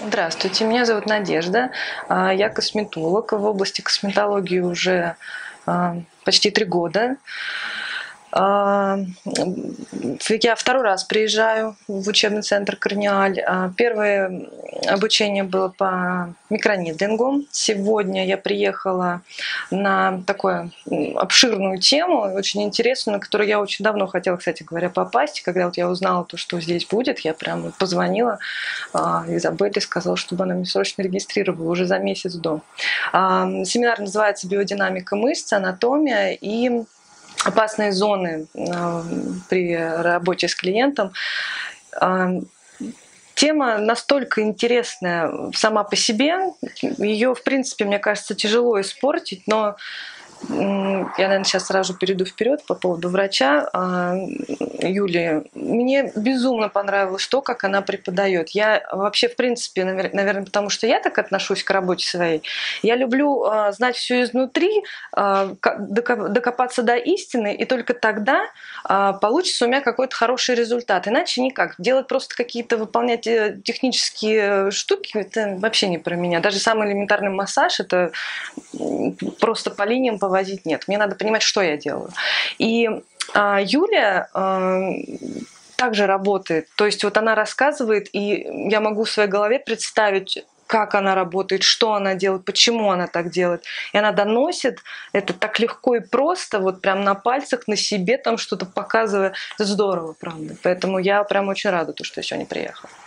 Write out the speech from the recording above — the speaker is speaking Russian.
Здравствуйте, меня зовут Надежда. Я косметолог. В области косметологии уже почти 3 года. Я второй раз приезжаю в учебный центр «Корнеаль». Первое обучение было по микронидлингу. Сегодня я приехала на такую обширную тему, очень интересную, на которую я очень давно хотела, кстати говоря, попасть. Когда вот я узнала, то, что здесь будет, я прямо позвонила Изабелле, сказала, чтобы она меня срочно регистрировала уже за месяц до. Семинар называется «Биодинамика мышц, анатомия и опасные зоны при работе с клиентом». Тема настолько интересная сама по себе, ее, в принципе, мне кажется, тяжело испортить, но я, наверное, сейчас сразу перейду вперед по поводу врача Юлии. Мне безумно понравилось то, как она преподает. Я вообще, в принципе, наверное, потому что я так отношусь к работе своей, я люблю знать все изнутри, докопаться до истины, и только тогда получится у меня какой-то хороший результат. Иначе никак. Делать просто какие-то, выполнять технические штуки, это вообще не про меня. Даже самый элементарный массаж, это просто по линиям повозить нет. Мне надо понимать, что я делаю. И Юлия также работает. То есть вот она рассказывает, и я могу в своей голове представить, как она работает, что она делает, почему она так делает. И она доносит это так легко и просто, вот прям на пальцах, на себе там что-то показывая. Это здорово, правда. Поэтому я прям очень рада, что я сегодня приехала.